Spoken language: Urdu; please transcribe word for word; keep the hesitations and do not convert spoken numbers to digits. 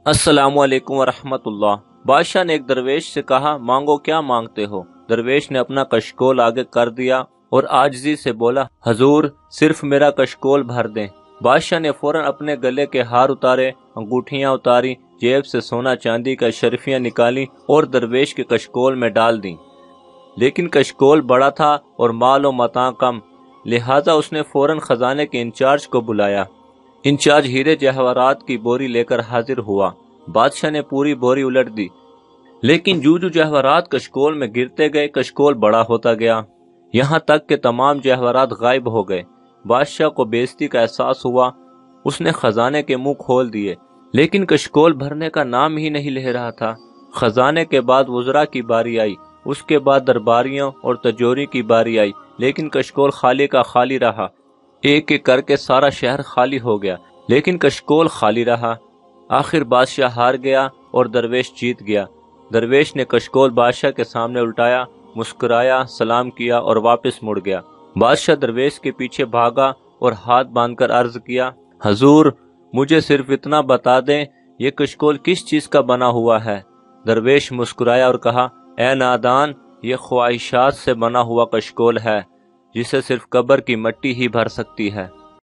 السلام علیکم ورحمۃ اللہ۔ بادشاہ نے ایک درویش سے کہا، مانگو کیا مانگتے ہو؟ درویش نے اپنا کشکول آگے کر دیا اور عاجزی سے بولا، حضور صرف میرا کشکول بھر دیں۔ بادشاہ نے فوراً اپنے گلے کے ہار اتارے، انگوٹھیاں اتاری، جیب سے سونا چاندی کا اشرفیاں نکالی اور درویش کے کشکول میں ڈال دیں۔ لیکن کشکول بڑا تھا اور مال و متاع کم، لہٰذا اس نے فوراً خزانے کے انچارج کو بلایا۔ انچارج ہیرے جواہرات کی بوری لے کر حاضر ہوا۔ بادشاہ نے پوری بوری الٹ دی، لیکن جو جو جواہرات کشکول میں گرتے گئے کشکول بڑا ہوتا گیا، یہاں تک کہ تمام جواہرات غائب ہو گئے۔ بادشاہ کو بے عزتی کا احساس ہوا۔ اس نے خزانے کے منہ کھول دیے، لیکن کشکول بھرنے کا نام ہی نہیں لے رہا تھا۔ خزانے کے بعد وزراء کی باری آئی، اس کے بعد درباریوں اور تجوری کی باری آئی، لیکن کشکول خالی کا خالی رہا۔ ایک ایک کر کے سارا شہر خالی ہو گیا، لیکن کشکول خالی رہا۔ آخر بادشاہ ہار گیا اور درویش جیت گیا۔ درویش نے کشکول بادشاہ کے سامنے الٹایا، مسکرایا، سلام کیا اور واپس مڑ گیا۔ بادشاہ درویش کے پیچھے بھاگا اور ہاتھ باندھ کر عرض کیا، حضور مجھے صرف اتنا بتا دیں یہ کشکول کس چیز کا بنا ہوا ہے؟ درویش مسکرایا اور کہا، اے نادان، یہ خواہشات سے بنا ہوا کشکول ہے جسے صرف قبر کی مٹی ہی بھر سکتی ہے۔